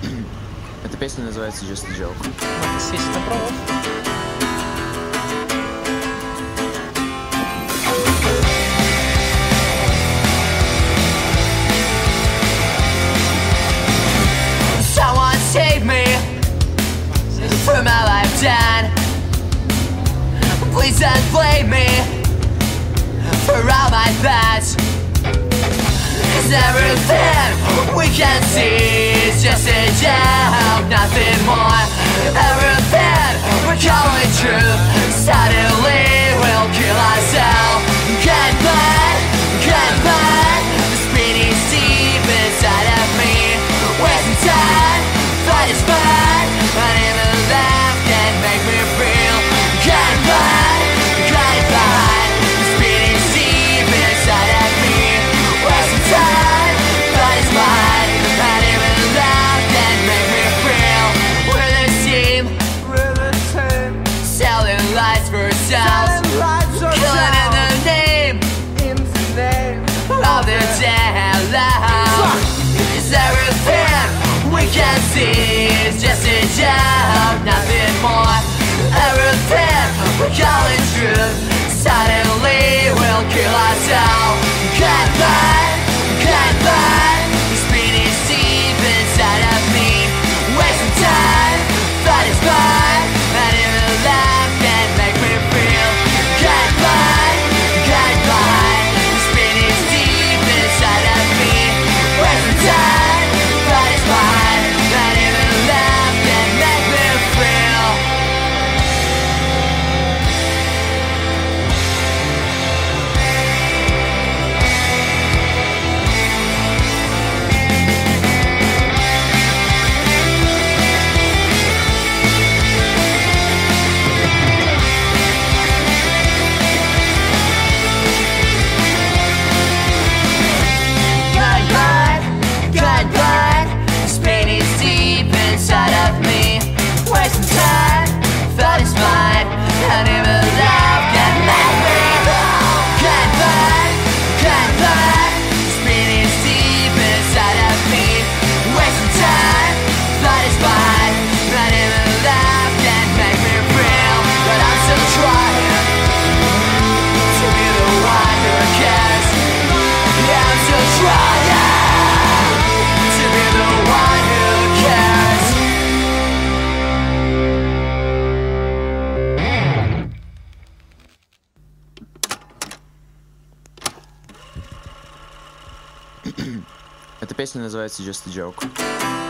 Эта песня называется Just a Joke. Естественно, провод. Someone save me from all I've done. Please don't blame me for all my past. 'Cause everything we can see is just a joke, nothing more. Everything we're calling true suddenly will kill ourselves. Goodbye, goodbye. The spinning deep inside of me, wasting time, but it's fine. Not even laugh can make me feel. Goodbye, goodbye. The spinning deep inside of me, wasting time, but it's fine. Not even laugh can make me feel. We're the team, selling lies for ourselves, killing in the name of the damn love. 'Cause everything we can see is just a joke, nothing more. Everything we're calling truth suddenly will kill ourselves. Goodbye, goodbye. The spinning deep inside of me, wasting time, but it's fine. Not even laugh can make me feel. Goodbye, goodbye. The spinning deep inside of me, wasting time, but it's fine. Not even laugh can make me feel. Goodbye, goodbye. The spinning deep inside of me, wasting time, but it's fine. And even love can make me whole. Goodbye, goodbye. The spinning deep inside of me, wasting time, but it's fine. Not even love can make me feel. But I'm still trying to be the one who cares. Yeah, I'm still trying to be the one who cares. Эта песня называется Just a Joke.